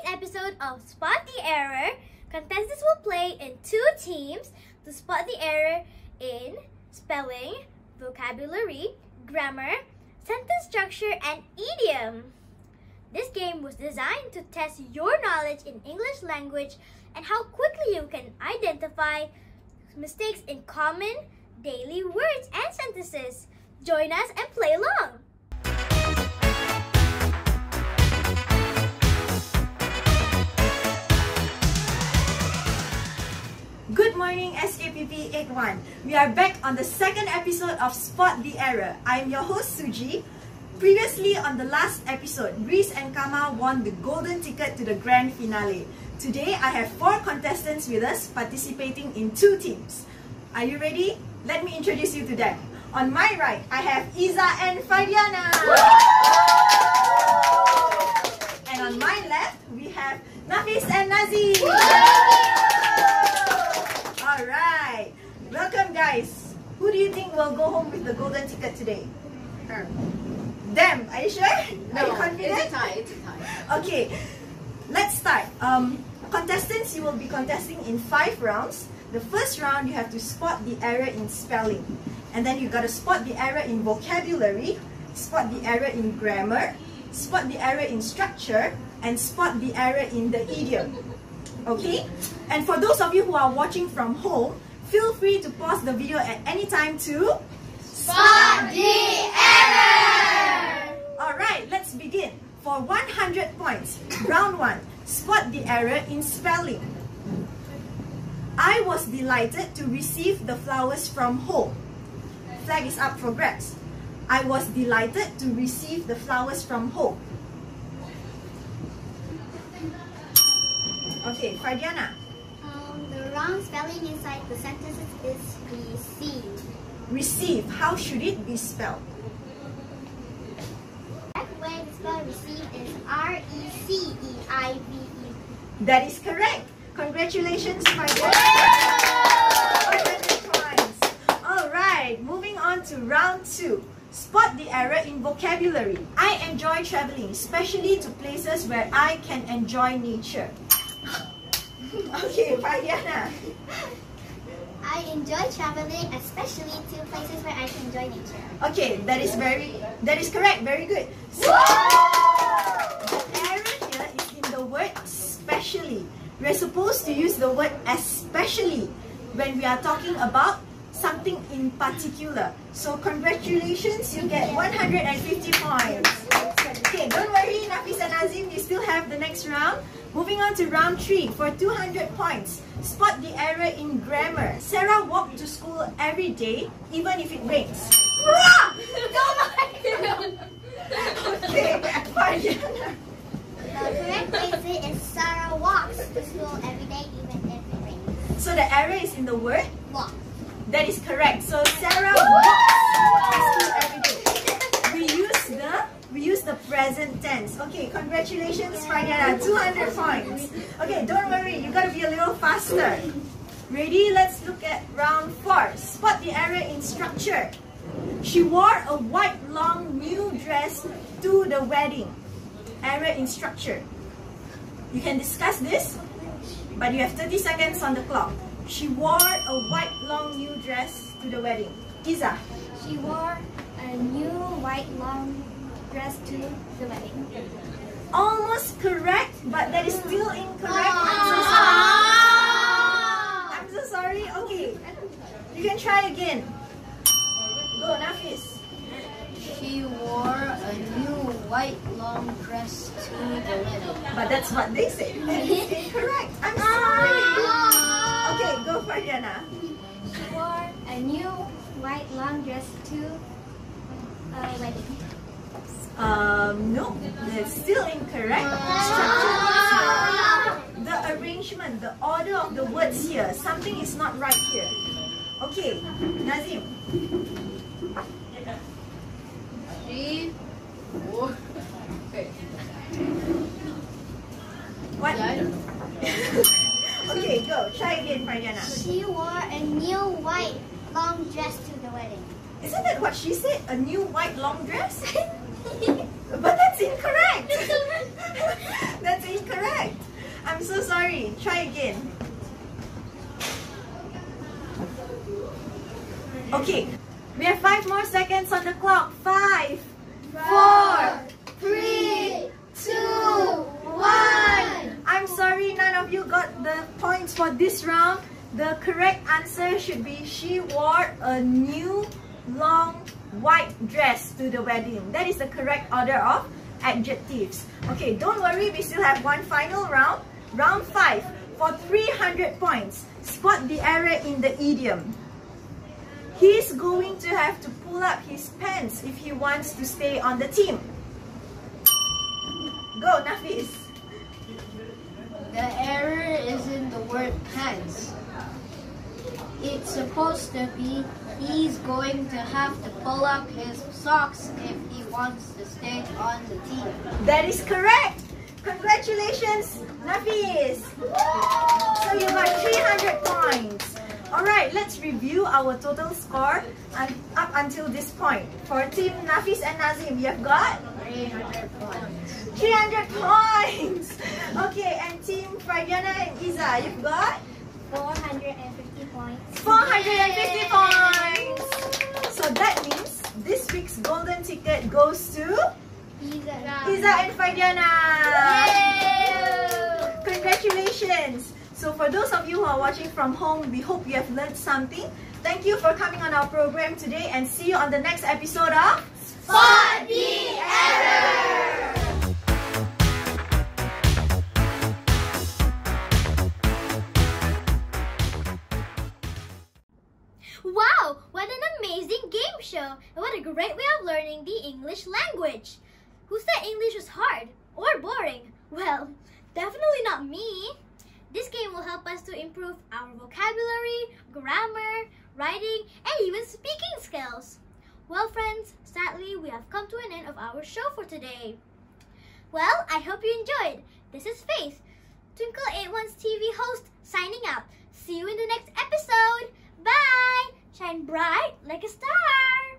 episode of Spot the Error, contestants will play in two teams to spot the error in spelling, vocabulary, grammar, sentence structure, and idiom. This game was designed to test your knowledge in English language and how quickly you can identify mistakes in common daily words and sentences. Join us and play along! Good morning, SKPP 81. We are back on the second episode of Spot the Error. I am your host, Suji. Previously on the last episode, Reese and Kama won the golden ticket to the grand finale. Today, I have 4 contestants with us participating in 2 teams. Are you ready? Let me introduce you to them. On my right, I have Iza and Fadiana. And on my left, we have Nafis and Nazim. Alright, welcome guys. Who do you think will go home with the golden ticket today? Them, are you sure? No, are you confident? It's a tie, it's a tie. Okay, let's start. Contestants, you will be contesting in 5 rounds. The first round, you have to spot the error in spelling. And then you got to spot the error in vocabulary, spot the error in grammar, spot the error in structure, and spot the error in the idiom. Okay? And for those of you who are watching from home, feel free to pause the video at any time to Spot the error! Alright, let's begin. For 100 points, round 1, spot the error in spelling. I was delighted to receive the flowers from home. Flag is up for grabs. I was delighted to receive the flowers from home. Okay, Fadiana. The wrong spelling inside the sentences is receive. Receive, how should it be spelled? The correct way to spell receive is R-E-C-E-I-V-E. That is correct. Congratulations, Fadiana. 100 points. Alright, moving on to round 2. Spot the error in vocabulary. I enjoy traveling, especially to places where I can enjoy nature. Okay, Fadiana. I enjoy traveling, especially to places where I can enjoy nature. Okay, that is correct. Very good. So, the error here is in the word especially. We're supposed to use the word especially when we are talking about something in particular. So congratulations, you get 150 points. Okay, don't worry, Nafis and Nazim, you still have the next round. Moving on to round 3 for 200 points. Spot the error in grammar. Sarah walked to school every day, even if it rains. Okay, Fadiana. The correct way to say is Sarah walks to school every day, even if it rains. So the error is in the word? Walk. That is correct. So Sarah walks to school every day. We use the present tense. Okay, congratulations, Fadiana. 200 points. Okay, don't worry. You gotta be a little faster. Ready? Let's look at round 4. Spot the error in structure. She wore a white long new dress to the wedding. Error in structure. You can discuss this, but you have 30 seconds on the clock. She wore a white long new dress to the wedding. Iza. She wore a new white long dress to the wedding. Almost correct, but that is still incorrect. I'm so sorry. Okay, you can try again. Go, Nafis. She wore a new white long dress to the wedding. But that's what they say. And it's incorrect. I'm sorry. Okay, go, Fadiana. She wore a new white long dress to a wedding. No, that's still incorrect. The arrangement, the order of the words here, something is not right here. Okay, Nazim. She wore... Okay. What? Yeah, I don't know. Okay, go. Try again, Fadiana. She wore a new white long dress to the wedding. Isn't that what she said? A new white long dress? But that's incorrect. That's incorrect. I'm so sorry. Try again. Okay, we have 5 more seconds on the clock. 5, 4, 3, 2, 1. I'm sorry, none of you got the points for this round. The correct answer should be she wore a new long white dress to the wedding. That is the correct order of adjectives. Okay, don't worry, we still have one final round. Round 5 for 300 points. Spot the error in the idiom. He's going to have to pull up his pants if he wants to stay on the team. Go, Nafis. The error is in the word pants. It's supposed to be he's going to have to pull up his socks if he wants to stay on the team. That is correct. Congratulations, Nafis. So you got 300 points. Alright, let's review our total score up until this point. For Team Nafis and Nazim, you have got 300 points. 300 points. Okay, and Team Fardiana and Iza, you've got 450 points. 450 points. So that means this week's golden ticket goes to Iza and Fardiana. Congratulations. So for those of you who are watching from home, we hope you have learned something. Thank you for coming on our program today and see you on the next episode of Spot the Error! Wow, what an amazing game show! And what a great way of learning the English language! Who said English was hard or boring? Well, definitely not me. This game will help us to improve our vocabulary, grammar, writing, and even speaking skills. Well, friends, sadly, we have come to an end of our show for today. Well, I hope you enjoyed. This is Faith, Twinkle81's TV host, signing out. See you in the next episode. Bye! Shine bright like a star!